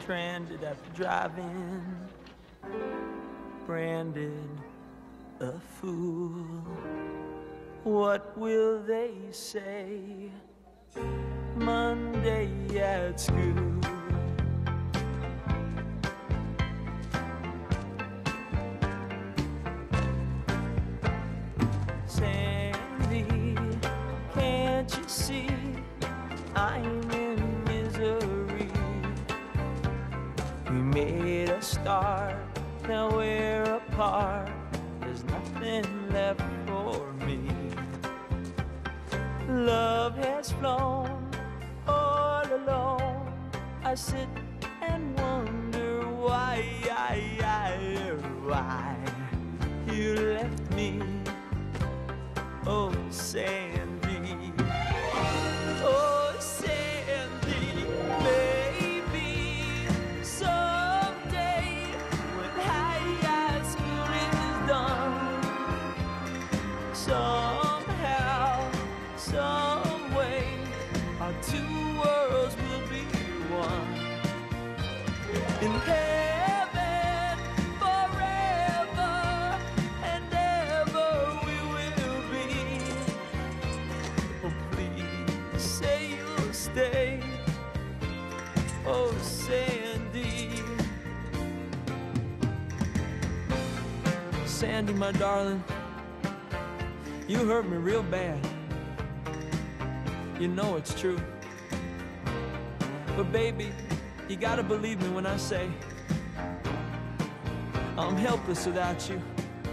stranded at the drive-in, branded a fool. What will they say Monday at school? Sandy, can't you see I'm in misery? We made a start, now we're apart. There's nothing left for me. Love has flown all alone. I sit and wonder why you left me. Oh, Sandy, oh, Sandy, maybe someday when high school is done, somehow, some way, our two worlds will be one. In heaven, forever and ever we will be. Oh, please say you'll stay. Oh, Sandy. Sandy, my darling, you hurt me real bad. You know it's true. But baby, you gotta believe me when I say I'm helpless without you.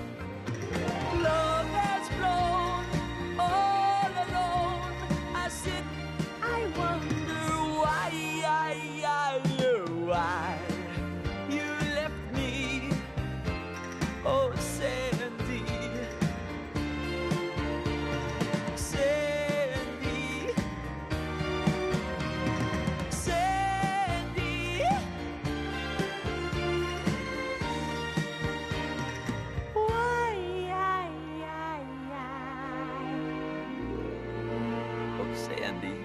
Love has grown all alone. I sit, I wonder why you left me. Oh, Sandy, Sandy, Sandy. Why? Oh, Sandy.